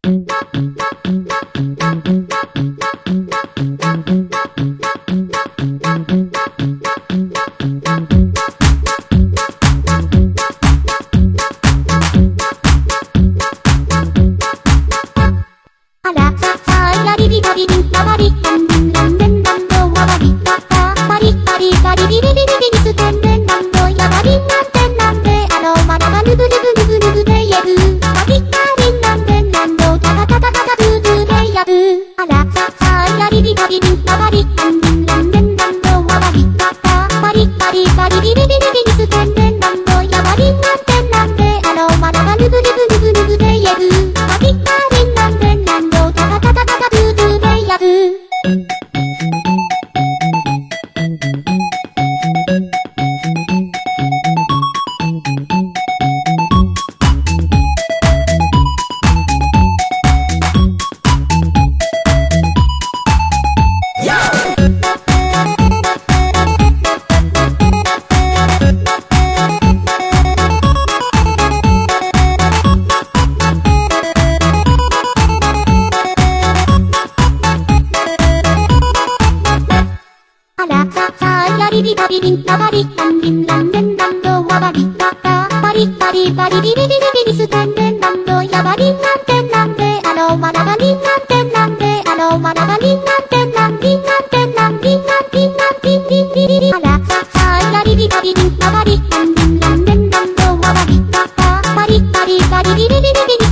あらささいらりりらりりらわりたんんらんれんらんどわわりたたパリパリパリリリリリリリスてんれんらんどやわりんなんてんなんであろまながルブルブルブルブでやぶパリパリなんでんなんどたたたたたたブーブーでやぶあらささいらりりらりりらわりたんんらんれんらんどわわりたたパリパリパリリリリリリスてんれんらんどやわりんなんてんなんであろまながルブルブルブルブでやぶパリパリなんでんなんどたたたたたたブーブーでやぶあらささいらりりらりりんらわりたんりんらんれんらんどわわりたたパリパリパリリリリリリリスてんれんらんどやわりんなんてんなんであろまながりんなんてんなんであろまながりんなんてんなんりんなんてんなんりんなんりんなんりんりんりりりあらささいらりりらりりんらわりたんりんらんれんらんどわわりたたパリパリパリリリリリリ